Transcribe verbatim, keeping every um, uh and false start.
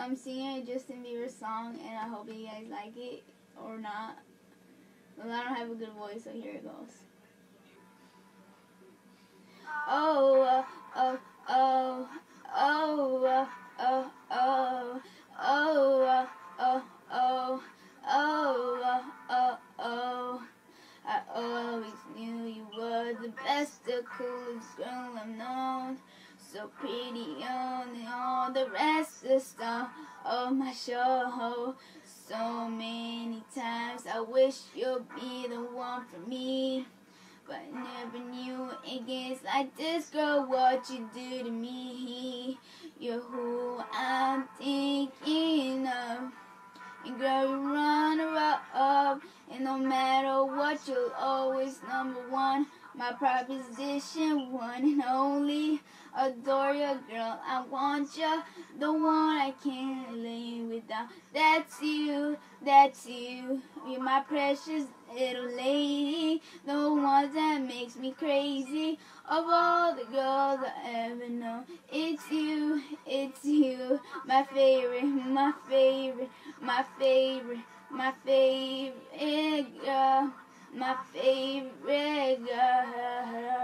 I'm singing a Justin Bieber song, and I hope you guys like it or not. But I don't have a good voice, so here it goes. Oh, oh, oh, oh, oh, oh, oh, oh, oh, oh, oh, oh. I always knew you were the best, the coolest girl I've known. So pretty, young, and all the rest is stuff of my show. So many times I wish you'd be the one for me, but I never knew it gets like this, girl, what you do to me. You're who I'm thinking of, and girl, you run her up, and no matter what, you're always number one. My proposition, one and only. Adore you, girl, I want you, the one I can't live without. That's you, that's you. You're my precious little lady, the one that makes me crazy. Of all the girls I ever know, it's you, it's you. My favorite, my favorite, my favorite, my favorite girl, my favorite girl.